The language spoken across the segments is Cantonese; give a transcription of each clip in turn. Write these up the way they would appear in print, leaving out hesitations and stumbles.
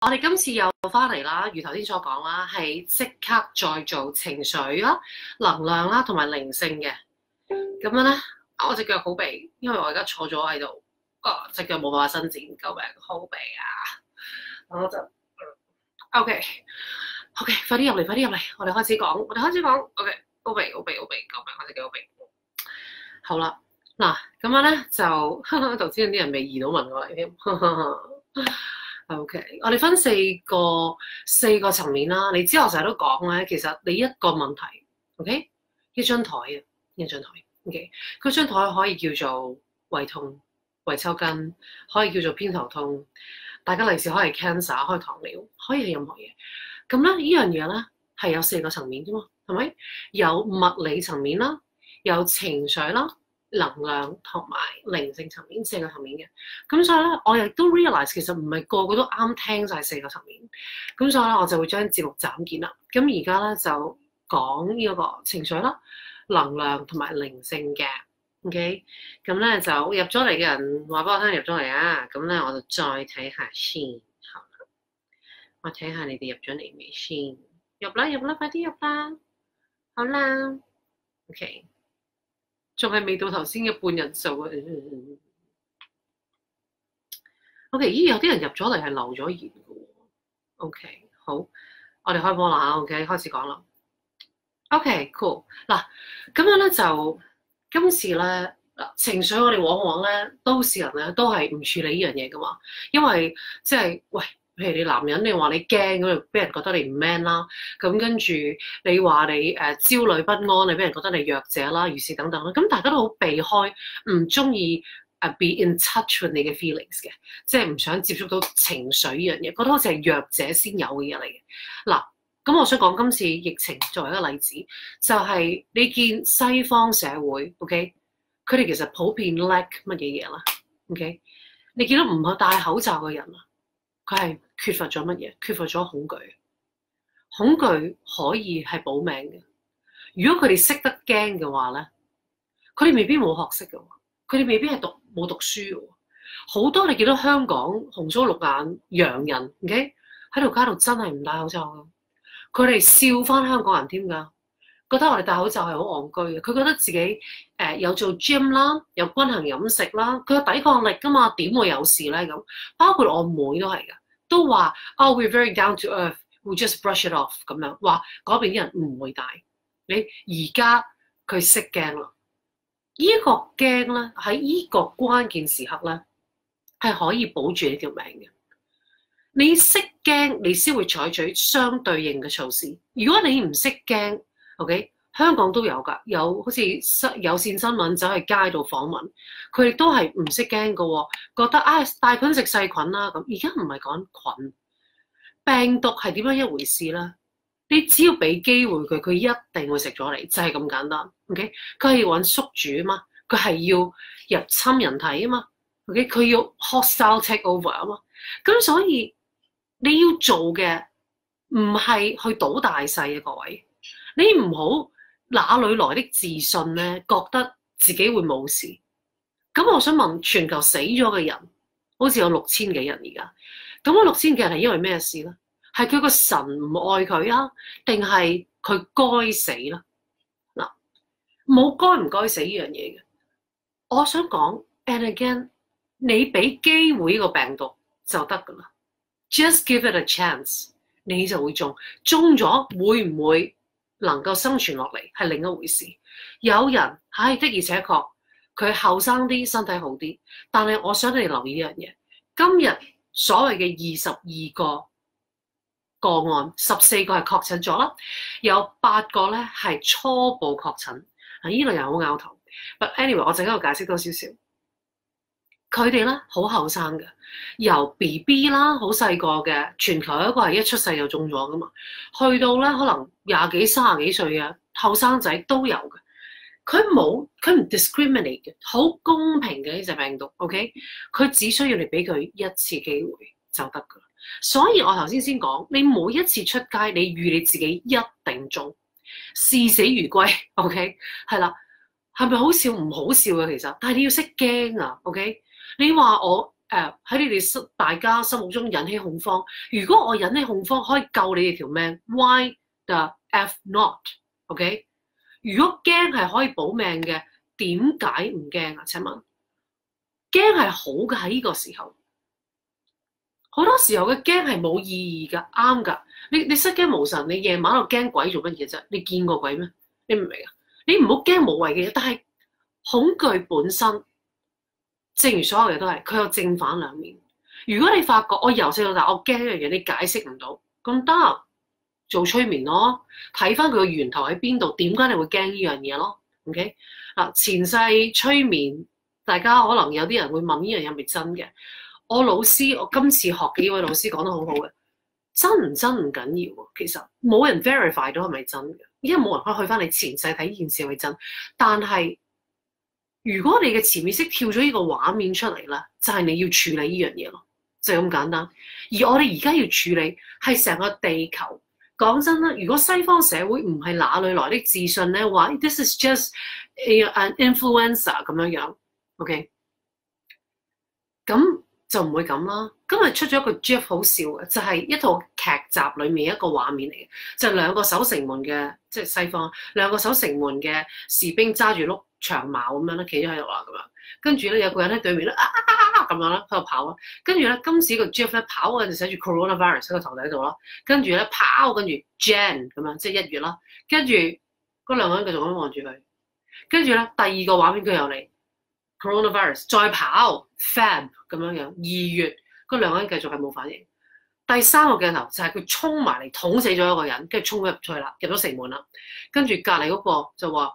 我哋今次又翻嚟啦，如頭先所講啦，係即刻再做情緒啦、能量啦同埋靈性嘅。咁樣咧，我隻腳好痹，因為我而家坐咗喺度，隻腳冇辦法伸展，救命，好痹啊！我就OK，快啲入嚟，我哋開始講，OK， 好痹，救命，我隻腳好痹。好啦，嗱，咁樣咧就頭先啲人未移到文過嚟添。OK， 我哋分四個層面啦。你知我成日都講咧，其實你一個問題 ，OK， 一張台，OK， 嗰張台可以叫做胃痛、胃抽筋，可以叫做偏頭痛，大家利是可以 cancer， 可以糖尿，可以係任何嘢。咁咧，呢樣嘢咧係有四個層面啫嘛，係咪？有物理層面啦，有情緒啦，能量同埋靈性層面，四個層面嘅。咁所以咧，我亦都 realize 其實唔係個個都啱聽晒四個層面。咁所以咧，我就會將節目斬件啦。咁而家咧就講呢個情緒啦、能量同埋靈性嘅。OK， 咁咧就入咗嚟嘅人話俾我聽入咗嚟啊。咁咧我就再睇下先。好啦，我睇下你哋入咗嚟未先？入啦，快啲入啦。好啦 ，OK。仲係未到頭先嘅半人數啊！OK， 有啲人入咗嚟係留咗言嘅喎。OK， 好，我哋開波啦嚇。OK， 開始講啦。OK，cool。嗱，咁樣咧就今次咧情緒，我哋往往咧都市人咧都係唔處理呢樣嘢噶嘛，因為即係喂。譬如你男人，你話你驚咁，就俾人覺得你唔 man 啦。咁跟住你話你焦慮不安，你俾人覺得你弱者啦，如是等等啦。咁大家都好避開，唔中意be in touch with 你嘅 feelings 嘅，即係唔想接觸到情緒呢樣嘢，覺得好似係弱者先有嘅嘢嚟嘅。嗱，咁我想講今次疫情作為一個例子，就係你見西方社會 ，OK， 佢哋其實普遍 lack 乜嘢嘢啦 ，OK， 你見到唔係戴口罩嘅人啊。佢係缺乏咗乜嘢？缺乏咗恐懼。恐懼可以係保命嘅。如果佢哋識得驚嘅話咧，佢哋未必冇學識嘅喎，佢哋未必係冇讀書嘅喎。好多你見到香港紅鬚綠眼洋人，OK， 喺條街度真係唔戴口罩嘅。佢哋笑翻香港人添㗎，覺得我哋戴口罩係好戇居嘅。佢覺得自己有做 gym 啦，有均衡飲食啦，佢有抵抗力㗎嘛，點會有事咧咁？包括我妹都係㗎，都話we're very down to earth，we just brush it off 咁樣，話嗰邊啲人唔會戴。你而家佢識驚啦，呢個驚咧喺呢個關鍵時刻咧係可以保住你條命嘅。你識驚，你先會採取相對應嘅措施。如果你唔識驚 ，OK， 香港都有㗎，有好似有線新聞走去街度訪問，佢哋都係唔識驚㗎喎，覺得大菌食細菌啦咁。而家唔係講菌，病毒係點樣一回事啦？你只要俾機會佢，佢一定會食咗你，就係咁簡單。OK， 佢係要揾宿主啊嘛，佢係要入侵人體啊嘛。OK， 佢要 hostile take over 啊嘛。咁所以你要做嘅唔係去賭大細啊，各位，你唔好哪裏來的自信咧，覺得自己會冇事。咁我想問，全球死咗嘅人好似有6000幾人而家，咁嗰6000幾人係因為咩事咧？係佢個神唔愛佢啊，定係佢該死啦？嗱，冇該唔該死呢樣嘢嘅。我想講 ，and again， 你俾機會呢個病毒就得㗎啦。Just give it a chance， 你就會中咗，會唔會能夠生存落嚟係另一回事。有人的而且確佢後生啲，身體好啲，但係我想你留意一樣嘢，今日所謂嘅22個個案，14個係確診咗啦，有8個咧係初步確診。呢個又好拗頭。But anyway， 我陣間解釋多少少。佢哋咧好後生嘅，由 BB 啦，好細個嘅，全球有一個係一出世就中咗噶嘛，去到咧可能20幾、30幾歲嘅後生仔都有嘅。佢唔 discriminate 嘅，好公平嘅呢隻病毒。OK， 佢只需要你俾佢一次機會就得噶啦。所以我頭先講，你每一次出街，你預你自己一定中，視死如歸。OK， 係啦，係咪好笑？唔好笑嘅其實，但係你要識驚啊。OK。你話我喺你哋大家心目中引起恐慌。如果我引起恐慌可以救你哋條命 ，why the F not？OK？如果驚係可以保命嘅，點解唔驚啊？請問，驚係好嘅喺呢個時候。好多時候嘅驚係冇意義㗎，啱㗎。你失驚無神，你夜晚度驚鬼做乜嘢啫？你見過鬼咩？你唔明啊？你唔好驚無謂嘅嘢，但係恐懼本身，正如所有嘢都係，佢有正反兩面。如果你發覺我由細到大我驚一樣嘢，你解釋唔到，咁得做催眠咯，睇翻佢個源頭喺邊度，點解你會驚呢樣嘢咯 ？OK 嗱，前世催眠，大家可能有啲人會問呢樣嘢係咪真嘅？我老師，我今次學嘅呢位老師講得好好嘅，真唔真唔緊要喎。其實冇人 verify 到係咪真嘅，因為冇人可以去翻你前世睇呢件事係咪真。但係如果你嘅潛意識跳咗呢個畫面出嚟啦，就係你要處理呢樣嘢咯，就係咁簡單。而我哋而家要處理係成個地球。講真啦，如果西方社會唔係哪裏來的自信咧，話 this is just an influencer 咁樣樣，OK，咁就唔會咁啦。今日出咗一個 GIF 好笑嘅，就係一套劇集裏面一個畫面嚟嘅，就係兩個守城門嘅，即係西方兩個守城門嘅士兵揸住碌長矛咁樣咧，企咗喺度啦咁樣。跟住咧有個人喺對面咧咁樣啦喺度跑啦。跟住咧今次個 GIF 咧跑嗰陣就寫住 coronavirus 喺個頭頂度啦。跟住咧跑，跟住 Jan 咁樣，即係1月啦。跟住嗰兩個人繼續咁望住佢。跟住咧第二個畫面佢又嚟 coronavirus， 再跑 Feb 咁樣樣2月，嗰兩個人繼續係冇反應。第三個鏡頭就係佢衝埋嚟捅死咗一個人，跟住衝咗入去啦，入咗城門啦。跟住隔離嗰個就話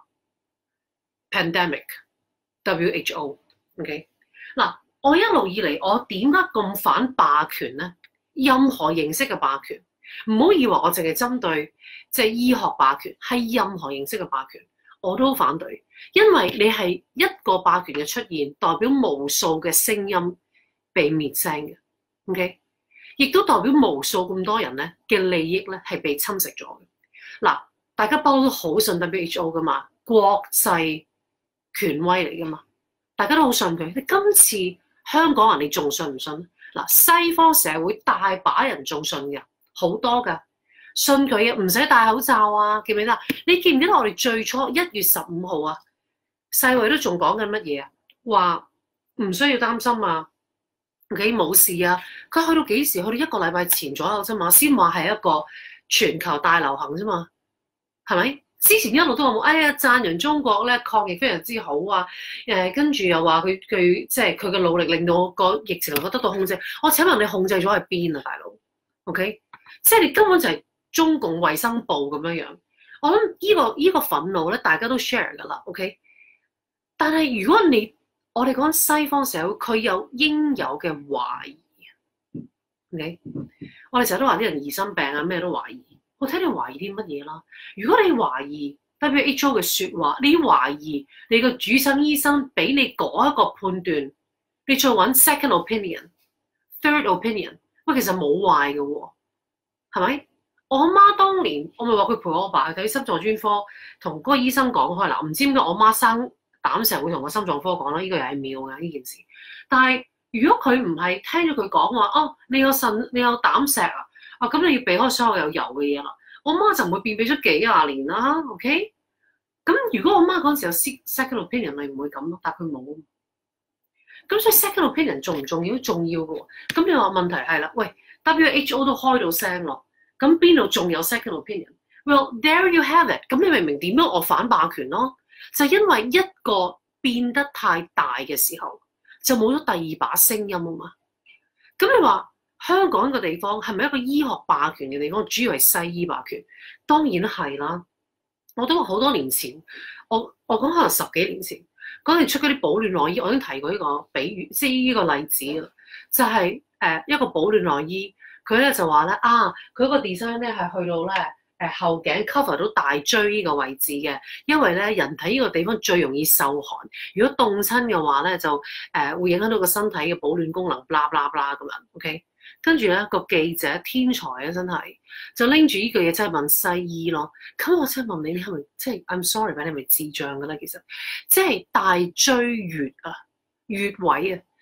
pandemic。WHO，OK，嗱，我一路以嚟我點解咁反霸權咧？任何形式嘅霸權，唔好以為我淨係針對即係醫學霸權，係任何形式嘅霸權我都反對，因為你係一個霸權嘅出現，代表無數嘅聲音被滅聲嘅 ，OK， 亦都代表無數咁多人咧嘅利益咧係被侵蝕咗嘅。嗱，大家不嬲都好信 WHO 噶嘛，國際權威嚟噶嘛。大家都好信佢，你今次香港人你仲信唔信？嗱，西方社會大把人仲信嘅，好多㗎，信佢嘅，唔使戴口罩啊，記唔記得？你記唔記得我哋最初1月15號啊，世衛都仲講緊乜嘢啊？話唔需要擔心啊，OK，冇事啊。佢去到幾時？去到1個禮拜前左右啫嘛，先話係一個全球大流行啫嘛，係咪？之前一路都話哎呀讚揚中國咧抗疫非常之好啊，跟住又話佢即係佢嘅努力令到個疫情能夠得到控制。我請問你控制咗喺邊啊，大佬 ？OK， 即係你根本就係中共衛生部咁樣樣。我諗呢個憤怒咧，大家都 share 㗎啦。OK， 但係如果我哋講西方社會，佢有應有嘅懷疑。OK， 我哋成日都話啲人疑心病啊，咩都懷疑。我睇你懷疑啲乜嘢啦？如果你懷疑 WHO 嘅説話，你懷疑你個主診醫生俾你嗰一個判斷，你再揾 second opinion、third opinion， 喂，其實冇壞嘅喎，係咪？我阿媽當年，我咪話佢陪我阿爸去睇心臟專科，同嗰個醫生講開啦。唔知點解我媽生膽石會同個心臟科講啦？呢個又係妙嘅呢件事。但係如果佢唔係聽咗佢講話，哦，你有膽石啊？啊，咁你要避開所有有油嘅嘢啦。我媽就唔會便秘咗幾廿年啦。OK， 咁如果我媽嗰陣時有 second opinion， 咪唔會咁咯。但係佢冇，咁所以 second opinion 重唔重要？重要嘅喎。咁你話問題係啦，喂 WHO 都開到聲咯，咁邊度仲有 second opinion？Well there you have it。咁你明唔明點樣我反霸權咯？就係因為一個變得太大嘅時候，就冇咗第二把聲音啊嘛。咁你話？香港個地方係咪一個醫學霸權嘅地方？主要係西醫霸權，當然係啦。我都好多年前，我講可能10幾年前，嗰陣出嗰啲保暖內衣，我已經提過呢個比喻，即係呢個例子啦。就係一個保暖內衣，佢咧就話咧佢個 design 咧係去到咧後頸 cover 到大椎呢個位置嘅，因為咧人體呢個地方最容易受寒，如果凍親嘅話咧就會影響到個身體嘅保暖功能，blah blah blah咁樣 ，OK。跟住咧個記者天才啊，真係就拎住呢句嘢真係問西醫咯。咁我真係問你係咪即係 I'm sorry， 你係咪智障嘅咧？其實即係大椎穴啊，穴位啊，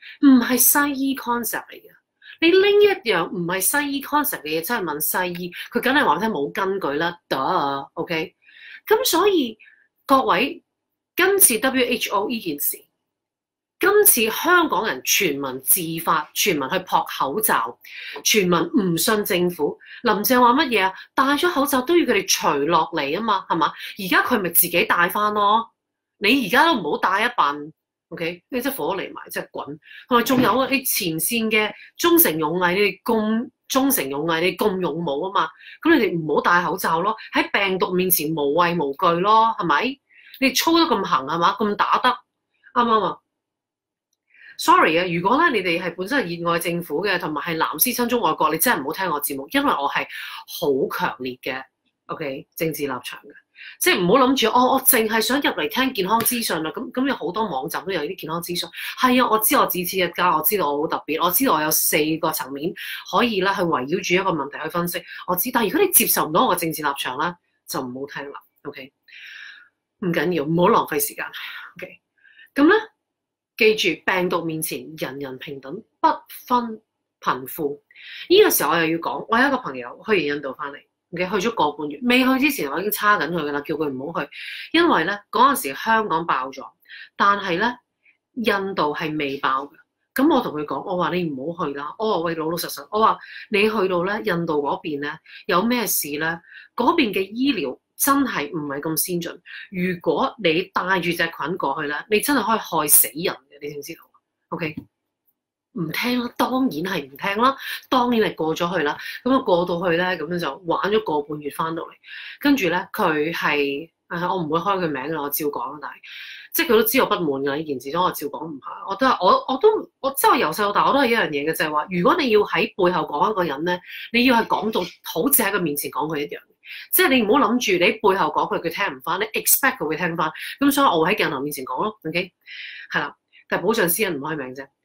唔係西醫 concept 嚟嘅。你拎一樣唔係西醫 concept 嘅嘢，真係問西醫，佢梗係話聽冇根據啦。OK？咁所以各位，今次 WHO 呢件事，今次香港人全民自發，全民去撲口罩，全民唔信政府。林鄭話乜嘢啊？戴咗口罩都要佢哋除落嚟啊嘛，係嘛？而家佢咪自己戴翻咯。你而家都唔好戴一笨。OK， 你真係火嚟埋，真係滾。同埋仲有啊，你前線嘅忠誠勇毅，你哋咁忠誠勇毅，你咁勇武啊嘛，咁你哋唔好戴口罩咯。喺病毒面前無畏無懼咯，係咪？你操得咁行係嘛？咁打得啱唔啱啊？Sorry 啊，如果咧你哋係本身係熱愛政府嘅，同埋係藍絲親中愛國，你真係唔好聽我節目，因為我係好強烈嘅 OK 政治立場嘅。即係唔好諗住，我淨係想入嚟聽健康資訊啦。咁有好多網站都有呢啲健康資訊。係啊，我知我只此一家，我知道我好特別，我知道我有4個層面可以咧去圍繞住一個問題去分析。我知，但係如果你接受唔到我嘅政治立場咧，就唔好聽啦。OK， 唔緊要，唔好浪費時間。OK， 咁咧記住，病毒面前人人平等，不分貧富。呢個時候我又要講，我有一個朋友去完印度翻嚟。去咗個半月，未去之前我已經叉緊佢噶啦，叫佢唔好去，因為咧嗰陣時香港爆咗，但係咧印度係未爆嘅。咁我同佢講，我話你唔好去啦。我話喂，老老實實，我話你去到咧印度嗰邊咧有咩事咧？嗰邊嘅醫療真係唔係咁先進。如果你帶住隻菌過去咧，你真係可以害死人嘅，你知唔知道 ？OK。唔聽啦，當然係唔聽啦，當然係過咗去啦。咁啊過到去咧，咁樣就玩咗個半月翻到嚟，跟住咧佢係我唔會開佢名啦，我照講啦。但係即係佢都知我不滿㗎呢件事，所以我照講唔下。我即係由細到大我都係一樣嘢嘅，就係話如果你要喺背後講一個人咧，你要係講到好似喺佢面前講佢一樣，即係你唔好諗住你背後講佢聽唔翻，你 expect 佢會聽翻。咁所以我會喺鏡頭面前講咯。OK， 係啦，但係保障私隱唔開名啫。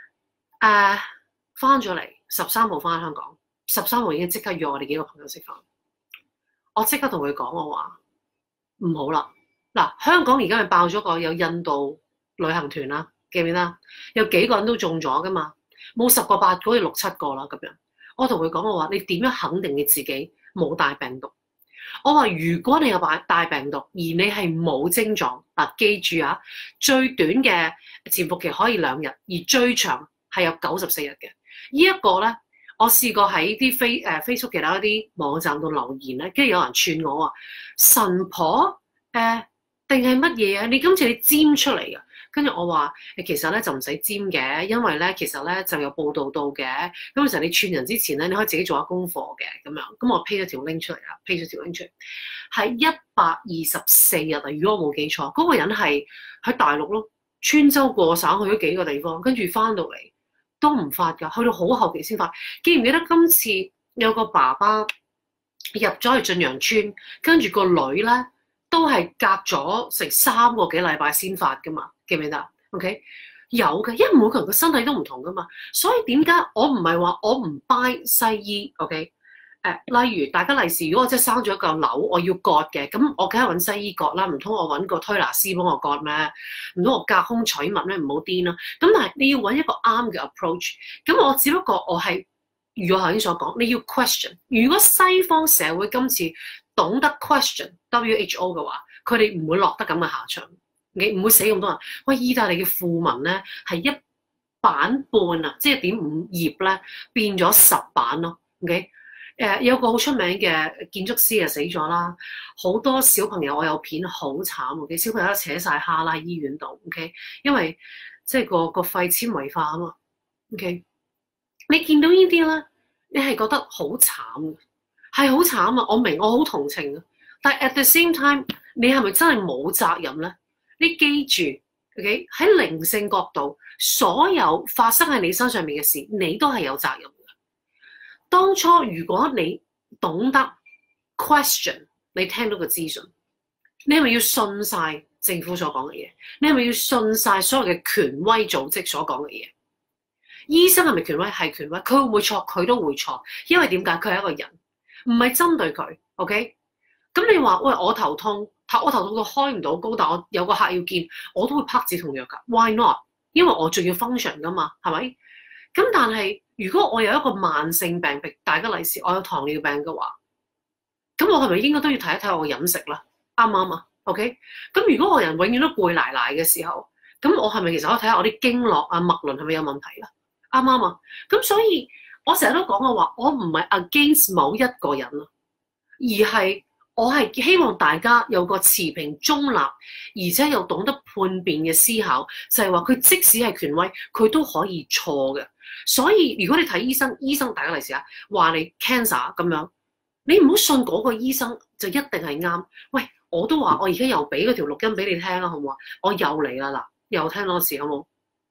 翻咗嚟13號翻香港，13號已經即刻約我哋幾個朋友食飯。我即刻同佢講，我話唔好啦。嗱，香港而家係爆咗個有印度旅行團啦，記唔記得？有幾個人都中咗噶嘛，冇10個8個，好似6、7個啦咁樣。我同佢講，我話你點樣肯定你自己冇帶病毒？我話如果你有帶病毒，而你係冇症狀，嗱，記住啊，最短嘅潛伏期可以2日，而最長係有94日嘅。呢一個咧，我試過喺啲Facebook 其他一啲網站度留言咧，跟住有人串我話神婆定係乜嘢啊？你今次你尖出嚟㗎？跟住我話其實咧就唔使尖嘅，因為咧其實咧就有報道到嘅。咁其實你串人之前咧，你可以自己做下功課嘅咁樣。咁我 pay 咗條 link 出嚟啦，pay 咗條 link 出嚟係124日啊！如果我冇記錯，嗰個人係喺大陸咯，穿州過省去咗幾個地方，跟住翻到嚟都唔發㗎，去到好後期先發。記唔記得今次有個爸爸入咗去晉陽村，跟住個女咧都係隔咗成3個幾禮拜先發㗎嘛？記唔記得 ？OK， 有嘅，因為每個人個身體都唔同㗎嘛，所以點解我唔係話我唔 buy 西醫 ？OK， 例如大家利是，如果我真係生咗一嚿瘤，我要割嘅，咁我梗係揾西醫割啦，唔通我揾個推拿師幫我割咩？唔通我隔空取物咩？唔好癲啦！咁但係你要揾一個啱嘅 approach，咁我只不過我係如我頭先所講，你要 question。如果西方社會今次懂得 question WHO 嘅話，佢哋唔會落得咁嘅下場。你唔會死咁多人。喂，意大利嘅訃文咧係1版半啊，即係1.5頁咧變咗10版咯。OK， 有個好出名嘅建築師啊死咗啦，好多小朋友我有片好慘嘅，小朋友都扯晒蝦啦醫院度。OK， 因為即係個肺纖維化啊嘛。OK， 你見到呢啲咧，你係覺得好慘嘅，係好慘啊！我明，我好同情啊，但係 at the same time， 你係咪真係冇責任咧？你記住 ，OK， 喺靈性角度，所有發生喺你身上面嘅事，你都係有責任嘅。當初如果你懂得 question， 你聽到個資訊，你係咪要信晒政府所講嘅嘢？你係咪要信晒所有嘅權威組織所講嘅嘢？醫生係咪權威？係權威，佢會唔會錯？佢都會錯，因為點解？佢係一個人，唔係針對佢。OK， 咁你話喂，我頭痛到開唔到膏，但我有個客要見，我都會拍止痛藥㗎。Why not？ 因為我仲要 function 噶嘛，係咪？咁但係如果我有一個慢性病，譬如大家例示，我有糖尿病嘅話，咁我係咪應該都要睇一睇我嘅飲食啦？啱唔啱啊？OK，咁如果我人永遠都攰賴賴嘅時候，咁我係咪其實可以睇下我啲經絡啊、脈輪係咪有問題啦？啱唔啱啊？咁所以我成日都講嘅話，我唔係 against 某一個人咯，而係我係希望大家有個持平中立，而且又懂得判別嘅思考，就係話佢即使係權威，佢都可以錯嘅。所以如果你睇醫生，醫生大家嚟試下話你 cancer 咁樣，你唔好信嗰個醫生就一定係啱。喂，我都話我而家又俾嗰條錄音俾你聽啦，好唔好啊？我又嚟啦嗱，又聽多次好冇？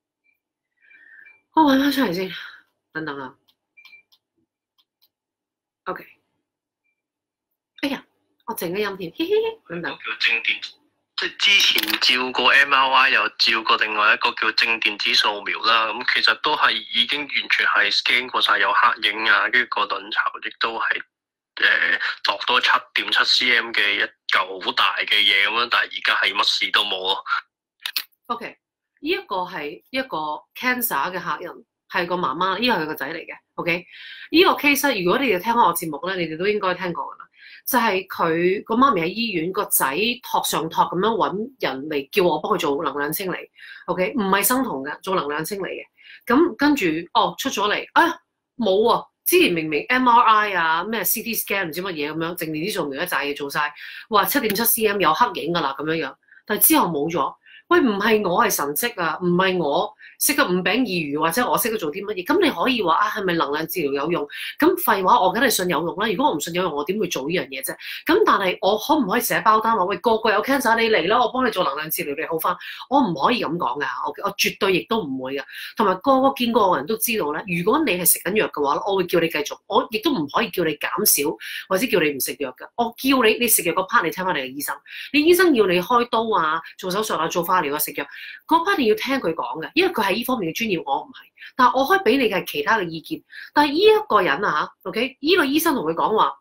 我揾翻出嚟先，等等啊。OK， 哎呀，我靜咗音添，嘻嘻，等等。 叫正電，即係之前照過 MRI， 又照過另外一個叫正電子掃描啦。咁其實都係已經完全係 scan 過晒有黑影啊，跟住個卵巢亦都係度多7.7 cm 嘅一嚿好大嘅嘢咁樣，但係而家係乜事都冇咯。 OK， 呢一個係一個 cancer 嘅客人，係個媽媽，呢個係佢個仔嚟嘅。OK， 呢個 case 如果你哋聽開我節目咧，你哋都應該聽過㗎啦。就係佢個媽咪喺醫院，個仔托上托咁樣揾人嚟叫我幫佢做能量清理。OK， 唔係生酮嘅，做能量清理嘅。咁跟住出咗嚟啊冇啊！之前明明 MRI 啊咩 CT scan 唔知乜嘢咁樣，正電子掃描一紮嘢做晒，話7.7 cm 有黑影㗎啦咁樣樣，但係之後冇咗。喂，唔係我係神蹟啊，唔係我識得五餅二魚或者我識得做啲乜嘢，咁你可以話啊係咪能量治療有用？咁廢話，我梗係信有用啦。如果我唔信有用，我點會做呢樣嘢啫？咁但係我可唔可以寫包單話喂個個有 cancer 你嚟啦，我幫你做能量治療你好返？我唔可以咁講㗎，我絕對亦都唔會㗎。同埋個個見過嘅人都知道咧，如果你係食緊藥嘅話，我會叫你繼續，我亦都唔可以叫你減少或者叫你唔食藥㗎。我叫你食藥嗰 part 你聽翻你嘅醫生，你醫生要你開刀啊、做手術啊、做化療啊、食藥嗰 part 你要聽佢講嘅，因為佢係呢方面嘅專業，我唔係。但係我可以俾你嘅係其他嘅意見。但係呢一個人啊嚇 ，OK， 呢個醫生同佢講話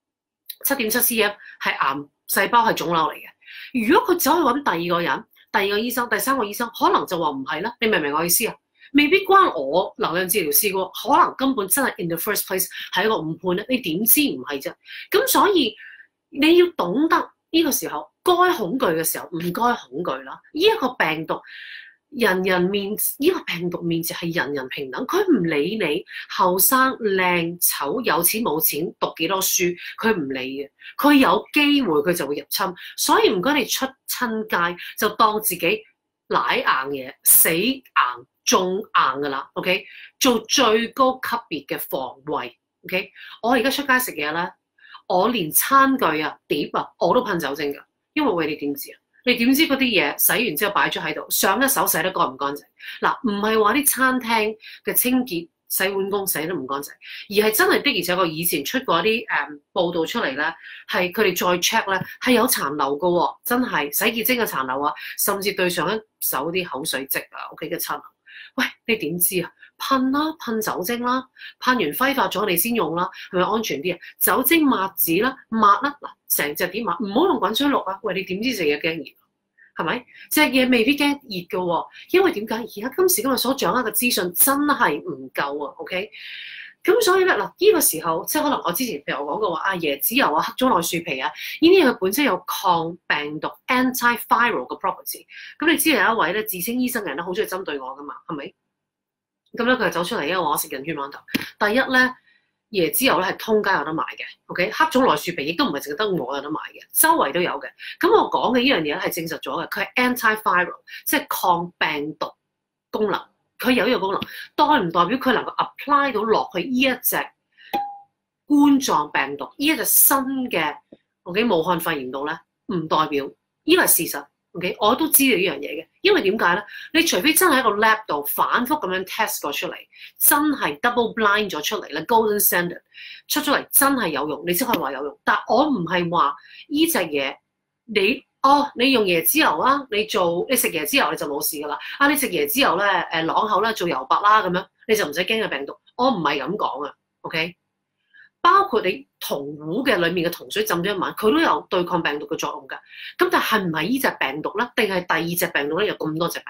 7.7 cm 係癌細胞係腫瘤嚟嘅。如果佢走去揾第二個人、第二個醫生、第三個醫生，可能就話唔係啦。你明唔明我意思啊？未必關我能量治療師個，可能根本真係 in the first place 係一個誤判咧。你點知唔係啫？咁所以你要懂得呢個時候該恐懼嘅時候唔該恐懼啦。呢一個病毒。人人面呢個病毒面前係人人平等，佢唔理你後生靚醜有錢冇錢讀幾多書，佢唔理嘅。佢有機會佢就會入侵，所以唔該你出親街就當自己舐硬嘢死硬中硬㗎啦。OK， 做最高級別嘅防衛。OK， 我而家出街食嘢咧，我連餐具啊碟啊我都噴酒精㗎，因為喂你點知啊？你點知嗰啲嘢洗完之後擺咗喺度，上一手洗得乾唔乾淨？嗱，唔係話啲餐廳嘅清潔洗碗工洗得唔乾淨，而係真係的，而且確以前出過啲報道出嚟咧，係佢哋再 check 咧係有殘留嘅喎，真係洗潔精嘅殘留啊，甚至對上一手啲口水漬啊，OK 嘅殘留。喂，你點知啊？噴啦，噴酒精啦，噴完揮發咗你先用啦，係咪安全啲啊？酒精抹紙啦，抹啦，嗱，成隻點抹？唔好用滾水淥啊！喂，你點知隻嘢驚熱？係咪？隻嘢未必驚熱嘅喎，因為點解？而家今時今日所掌握嘅資訊真係唔夠啊 ，OK？ 咁所以咧嗱，呢個時候即係可能我之前譬如我講過話啊，椰子油啊、黑種內樹皮啊，呢啲嘢佢本身有抗病毒 （antiviral） 嘅 property。咁你知有一位咧自稱醫生嘅人咧，好中意針對我噶嘛，係咪？咁咧佢就走出嚟，因為我食人血饅頭。第一咧，椰子油咧係通街有得賣嘅 ，OK？ 黑種內樹皮亦都唔係淨係得我有得賣嘅，周圍都有嘅。咁我講嘅呢樣嘢咧係證實咗嘅，佢係 antiviral， 即係抗病毒功能。佢有呢個功能，代唔代表佢能夠 apply 到落去呢一隻冠狀病毒，呢一隻新嘅 OK 武漢肺炎度咧？唔代表，呢個係事實。OK， 我都知道呢樣嘢嘅，因為點解咧？你除非真係喺個 lab 度反覆咁樣 test 過出嚟，真係 double blind 咗出嚟咧 ，golden standard 出咗嚟真係有用，你先可以話有用。但我唔係話呢隻嘢，你用椰子油啦，你食椰子油你就冇事噶啦。啊，你食椰子油咧，啷口咧做油白啦咁樣，你就唔使驚嘅病毒。我唔係咁講啊 ，OK？ 包括你銅壺嘅裡面嘅銅水浸咗一晚，佢都有對抗病毒嘅作用㗎。咁但係唔係呢隻病毒咧？定係第二隻病毒咧？有咁多隻病毒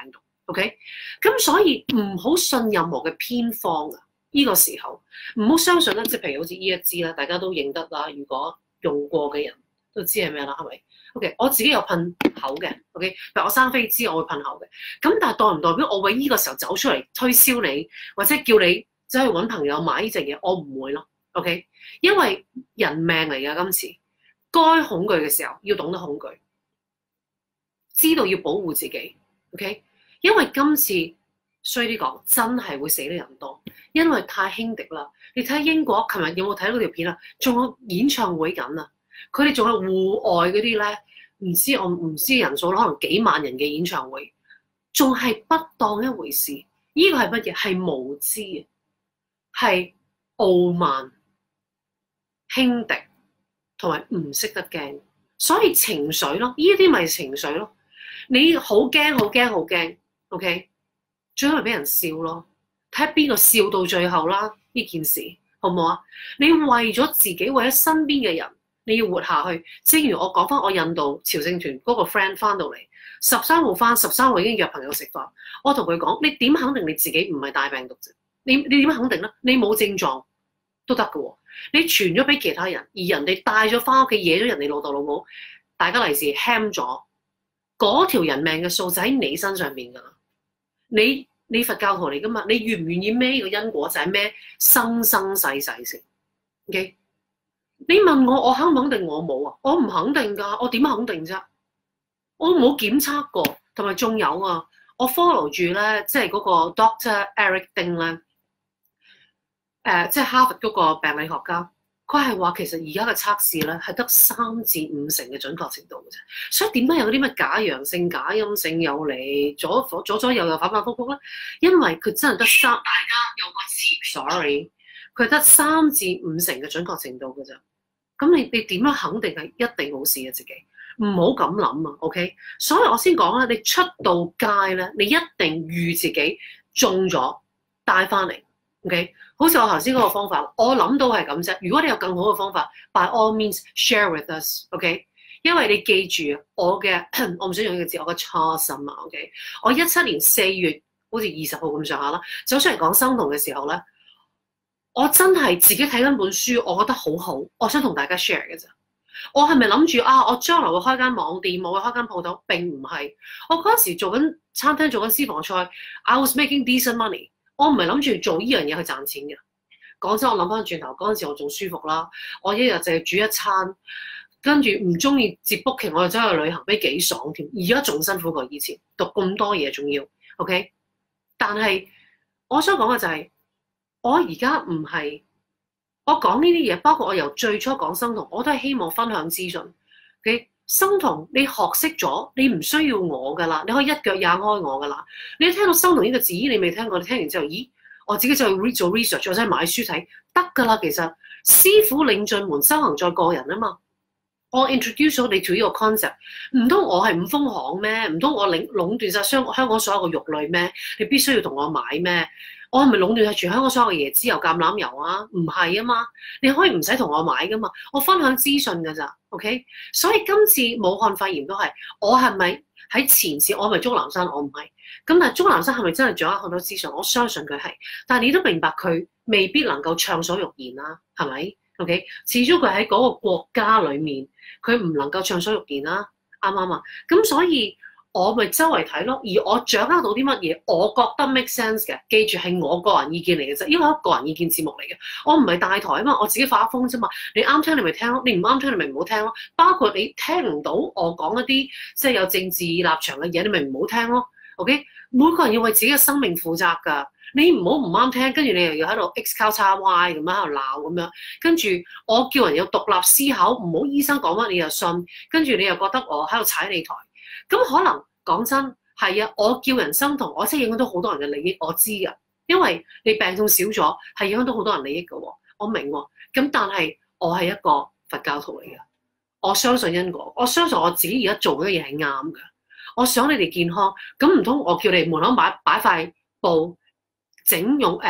OK，咁所以唔好信任何嘅偏方啊！呢個時候唔好相信啦，即係譬如好似呢一支啦，大家都認得啦。如果用過嘅人都知係咩啦，係咪 ？OK，我自己有噴口嘅 ，OK，譬如我生痱滋我會噴口嘅。咁但係代唔代表我會呢個時候走出嚟推銷你，或者叫你走去揾朋友買呢隻嘢？我唔會咯 ，OK，因為人命嚟㗎，今次該恐懼嘅時候要懂得恐懼，知道要保護自己 ，OK。因為今次衰啲講，真係會死得人多，因為太輕敵啦。你睇英國，琴日有冇睇到條片啊？仲有演唱會緊啊！佢哋仲有戶外嗰啲咧，我唔知人數，可能幾萬人嘅演唱會，仲係不當一回事。呢個係乜嘢？係無知啊，係傲慢、輕敵同埋唔識得驚，所以情緒咯，呢啲咪情緒咯。你好驚，好驚，好驚。OK， 最後咪俾人笑咯，睇下邊個笑到最後啦！呢件事好唔好啊？你為咗自己，為咗身邊嘅人，你要活下去。正如我講翻我印度朝聖團嗰個 friend 翻到嚟13號翻，13號已經約朋友食飯。我同佢講：你點肯定你自己唔係帶病毒啫？你點肯定咧？你冇症狀都得㗎喎。你傳咗俾其他人，而人哋帶咗翻屋企，惹咗人哋老豆老母，大家利是 ham 咗嗰條人命嘅數就喺你身上面㗎啦。你佛教徒嚟噶嘛？你願唔願意孭個因果就係孭生生世世先 ？OK？ 你問我，我肯唔肯定？我冇啊，我唔肯定㗎。我點肯定啫？我冇檢測過，同埋仲有啊，我 follow 住咧，即係嗰個 Dr. Eric Ding 咧，即係哈佛嗰個病理學家。佢係話其實而家嘅測試咧係得3至5成嘅準確程度嘅啫，所以點解有啲咩假陽性、假陰性又嚟左右反反覆覆咧？因為佢真係得大家有個詞 ，sorry， 佢得3至5成嘅準確程度嘅啫。咁你點樣肯定係一定冇事嘅自己？唔好咁諗啊 ，OK？ 所以我先講啦，你出到街咧，你一定預自己中咗帶翻嚟。OK， 好似我頭先嗰個方法，我諗到係咁啫。如果你有更好嘅方法 ，by all means share with us，OK？ 因為你記住我唔想用呢個字，我嘅初心啊 ，OK？ 我17年4月好似20號咁上下啦，走出嚟講生酮嘅時候咧，我真係自己睇緊本書，我覺得好好，我想同大家 share 嘅啫。我係咪諗住我將來會開間網店，我會開間鋪頭？並唔係。我嗰陣時做緊餐廳，做緊私房菜 ，I was making decent money。我唔係諗住做呢樣嘢去賺錢嘅。講真，我諗翻轉頭嗰陣時，我仲舒服啦。我一日淨係煮一餐，跟住唔中意接 booking，我又走去旅行，俾幾爽添。而家仲辛苦過以前，讀咁多嘢仲要 OK。但係我想講嘅就係，我而家唔係我講呢啲嘢，包括我由最初講生酮，我都係希望分享資訊。OK，生酮你學識咗，你唔需要我噶啦，你可以一腳也開我噶啦。你一聽到生酮呢個字，你未聽過，你聽完之後，咦？我自己就去做 research，或者買書睇得噶啦。其實師傅領進門，修行在個人啊嘛。我 introduce 咗你 to 呢個 concept， 唔通我係五豐行咩？唔通我壟斷晒香港所有嘅肉類咩？你必須要同我買咩？我係咪壟斷係全香港所有嘅椰子油、橄欖油啊？唔係啊嘛，你可以唔使同我買噶嘛，我分享資訊㗎咋 ，OK？ 所以今次武漢肺炎都係，我係咪喺前線？我係咪鍾南山？我唔係。咁但係鍾南山係咪真係掌握好多資訊？我相信佢係，但係你都明白佢未必能夠暢所欲言啦，係咪 ？OK？ 始終佢喺嗰個國家裡面，佢唔能夠暢所欲言啦，啱唔啱啊？咁所以我咪周圍睇咯，而我掌握到啲乜嘢，我覺得 make sense 嘅，記住係我個人意見嚟嘅啫，因為係一個人意見節目嚟嘅，我唔係大台啊嘛，我自己發瘋啫嘛，你啱聽你咪聽咯，你唔啱聽你咪唔好聽咯，包括你聽唔到我講一啲即係有政治立場嘅嘢，你咪唔好聽咯 ，OK？ 每個人要為自己嘅生命負責㗎，你唔好唔啱聽，跟住你又要喺度 X 交叉 Y 咁樣喺度鬧咁樣，跟住我叫人有獨立思考，唔好醫生講乜你又信，跟住你又覺得我喺度踩你台。咁可能講真係啊，我叫人生酮，我真係影響到好多人嘅利益，我知㗎，因為你病痛少咗，係影響到好多人利益㗎喎，我明喎。咁但係我係一個佛教徒嚟嘅，我相信因果，我相信我自己而家做嘅嘢係啱㗎。我想你哋健康，咁唔通我叫你門口擺塊布，整用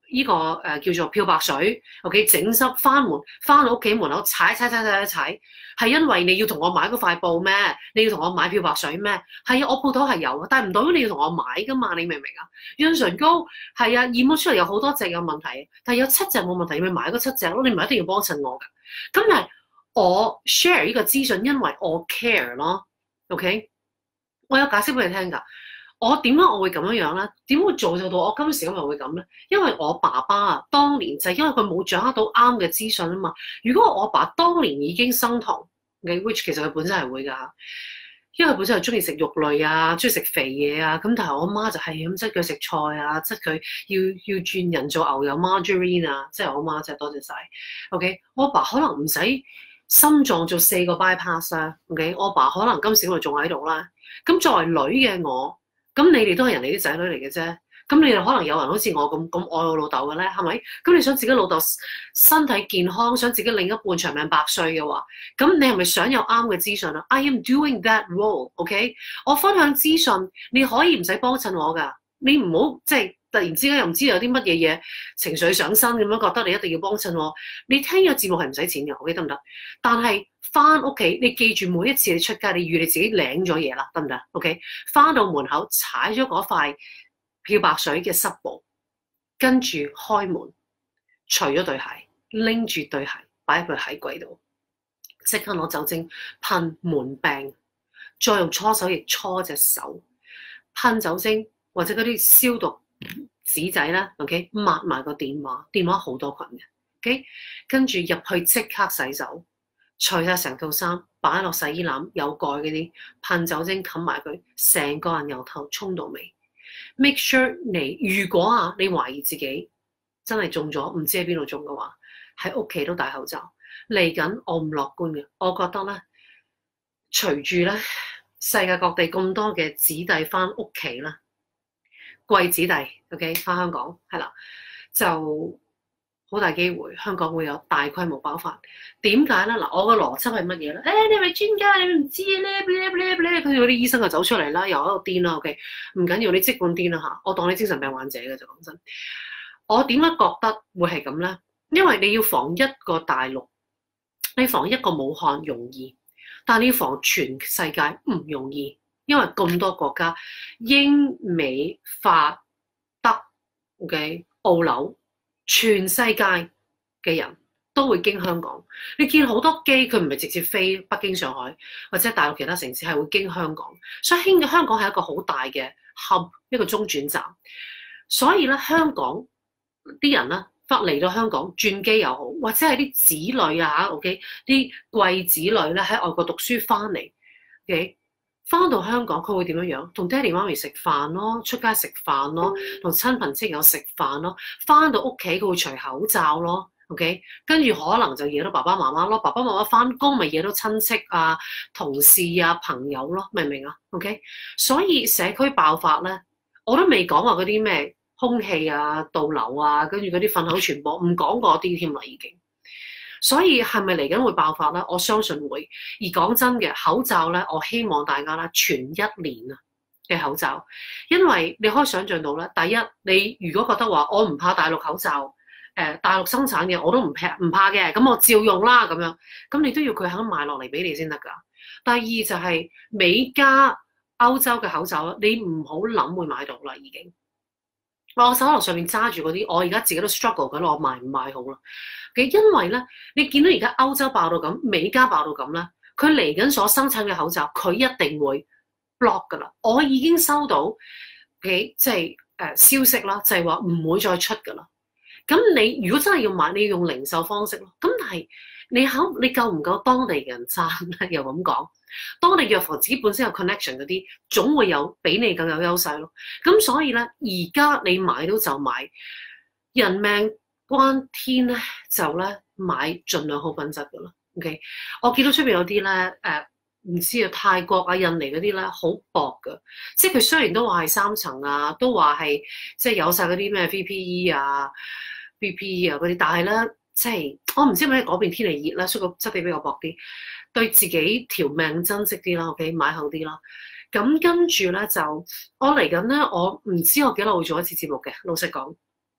呢個叫做漂白水 ，OK 整濕翻到屋企門口踩，係因為你要同我買嗰塊布咩？你要同我買漂白水咩？係啊，我鋪頭係有，但係唔代表你要同我買噶嘛？你明唔明啊？潤唇膏係啊，驗咗出嚟有好多隻有問題，但係有7隻冇問題，你咪買嗰7隻咯。你唔係一定要幫襯我㗎。咁但係我 share 呢個資訊，因為我 care 咯 ，OK？ 我有解釋俾你聽㗎。我點解我會咁樣咧？點會造就到我今時今日會咁咧？因為我爸爸啊，當年就係因為佢冇掌握到啱嘅資訊啊嘛。如果我爸當年已經生酮嘅 ，which 其實佢本身係會㗎，因為佢本身係中意食肉類啊，中意食肥嘢啊。咁但係我媽就係咁質佢食菜啊，質佢要轉人做牛油 margarine 啊，即係我媽真係多謝晒。OK， 我爸可能唔使心臟做4個 bypass 啦。OK， 我爸可能今時今日仲喺度啦。咁作為女嘅我。咁你哋都係人哋啲仔女嚟嘅啫，咁你哋可能有人好似我咁愛我老豆嘅咧，係咪？咁你想自己老豆身體健康，想自己另一半長命百歲嘅話，咁你係咪想有啱嘅資訊啊 ？I am doing that role，OK？ 我分享資訊，你可以唔使幫襯我㗎，你唔好即係突然之間又唔知有啲乜嘢嘢情緒上身咁樣，覺得你一定要幫襯我。你聽呢個節目係唔使錢嘅，OK 得唔得？但係翻屋企，你記住每一次你出街，你預你自己領咗嘢啦，得唔得 ？OK， 翻到門口踩咗嗰塊漂白水嘅濕布，跟住開門，除咗對鞋，拎住對鞋擺喺佢鞋櫃度，即刻攞酒精噴門柄，再用搓手液搓隻手，噴酒精或者嗰啲消毒紙仔啦 ，OK， 抹埋個電話好多菌嘅 ，OK， 跟住入去即刻洗手。除晒成套衫，擺落洗衣籃有蓋嗰啲，噴酒精冚埋佢，成個人由頭沖到尾。Make sure 如果你懷疑自己真係中咗，唔知喺邊度中嘅話，喺屋企都戴口罩。嚟緊我唔樂觀嘅，我覺得咧，隨住咧世界各地咁多嘅子弟翻屋企啦，貴子弟 OK 翻香港係啦，就。好大機會，香港會有大規模爆發。點解咧？嗱，我個邏輯係乜嘢咧？你係咪專家？你唔知咧？佢哋嗰啲醫生就走出嚟啦，又喺度癲啦。OK， 唔緊要，你即管癲啦嚇，我當你精神病患者嘅就講真。我點解覺得會係咁咧？因為你要防一個大陸，你防一個武漢容易，但你要防全世界唔容易，因為咁多國家，英美法德 OK 澳紐。全世界嘅人都會經香港，你見好多機佢唔係直接飛北京、上海或者大陸其他城市，係會經香港，所以香港係一個好大嘅 hub， 一個中轉站。所以咧，香港啲人咧，嚟到香港轉機又好，或者係啲子女啊 OK 啲貴子女咧喺外國讀書翻嚟 OK。翻到香港佢會點樣？同爹哋媽咪食飯咯，出街食飯咯，同親朋戚友食飯咯。翻到屋企佢會除口罩咯 ，OK， 跟住可能就惹到爸爸媽媽咯。爸爸媽媽翻工咪惹到親戚啊、同事啊、朋友咯，明唔明啊 ？OK， 所以社區爆發咧，我都未講話嗰啲咩空氣啊、倒流啊，跟住嗰啲糞口傳播，唔講嗰啲添啦已經。所以係咪嚟緊會爆發咧？我相信會。而講真嘅，口罩咧，我希望大家咧存1年啊嘅口罩，因為你可以想像到咧，第一，你如果覺得話我唔怕大陸口罩，大陸生產嘅我都唔怕嘅，咁我照用啦咁樣，咁你都要佢肯賣落嚟俾你先得㗎。第二就係美加歐洲嘅口罩，你唔好諗會買到啦已經。我手頭上面揸住嗰啲，我而家自己都 struggle 緊，我賣唔賣好啦？因為咧，你見到而家歐洲爆到咁，美加爆到咁咧，佢嚟緊所生產嘅口罩，佢一定會 block 㗎啦。我已經收到嘅即係消息啦，就係話唔會再出㗎啦。咁你如果真係要買，你要用零售方式咯。咁但係你夠唔夠當地嘅人爭咧？又咁講，當地藥房自己本身有 connection 嗰啲，總會有比你更有優勢咯。咁所以咧，而家你買到就買，人命關天咧，就咧買盡量好品質㗎啦。OK， 我見到出邊有啲咧唔知啊，泰國啊、印尼嗰啲咧好薄㗎，即係佢雖然都話係3層啊，都話係即係有晒嗰啲咩 VPE 啊、BPE 啊嗰啲，但係咧即係我唔知係咪嗰邊天氣熱啦，所以個質地比較薄啲，對自己條命珍惜啲啦。OK， 買厚啲啦。咁跟住咧就我嚟緊咧，我唔知我幾耐會做一次節目嘅，老實講。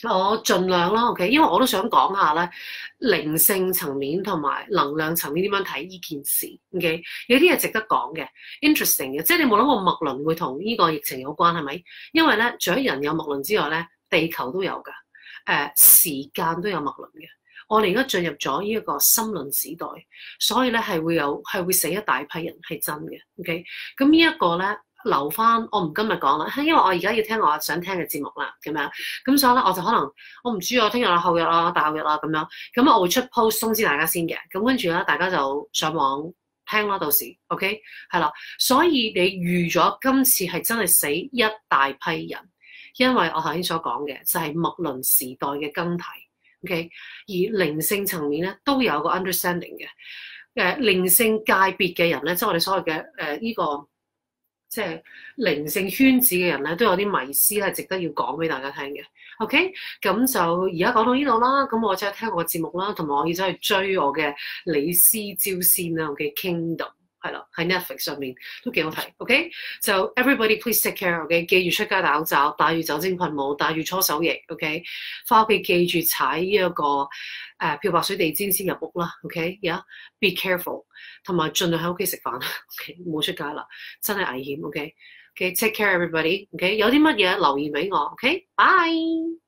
我盡量啦，OK，因為我都想講下咧靈性層面同埋能量層面點樣睇呢件事，OK，有啲嘢值得講嘅，interesting 嘅，即係你冇諗過脈輪會同呢個疫情有關係咪？因為咧，除咗人有脈輪之外咧，地球都有㗎，時間都有脈輪嘅。我哋而家進入咗呢一個心輪時代，所以咧係會死一大批人係真嘅，OK，咁呢一個咧。留翻，我唔今日講啦，因為我而家要聽我想聽嘅節目啦，咁樣，咁所以咧我就可能我唔知啊，聽日啦、後日啦、大後日啦咁樣，咁我會出 post 通知大家先嘅，咁跟住咧大家就上網聽啦，到時 OK 係啦，所以你預咗今次係真係死一大批人，因為我頭先所講嘅就係脈輪時代嘅更替 OK， 而靈性層面咧都有個 understanding 嘅，靈性界別嘅人咧，即係我哋所謂嘅呢個。即係靈性圈子嘅人咧，都有啲迷思係值得要講俾大家聽嘅。OK，咁就而家講到呢度啦。咁我即係聽我嘅節目啦，同埋我要走去追我嘅李斯朝鮮啦。OK，Kingdom 係啦，喺 Netflix 上面都幾好睇。OK，就 everybody please take care。OK，記住出街戴口罩，帶住酒精噴霧，帶住搓手液。OK，翻屋企記住踩呢一個漂白水地氈先入屋啦。OK，yeah，be careful， 同埋盡量喺屋企食飯。OK，唔好出街啦，真係危險。OK，take care everybody。OK，有啲乜嘢留言俾我。OK，bye。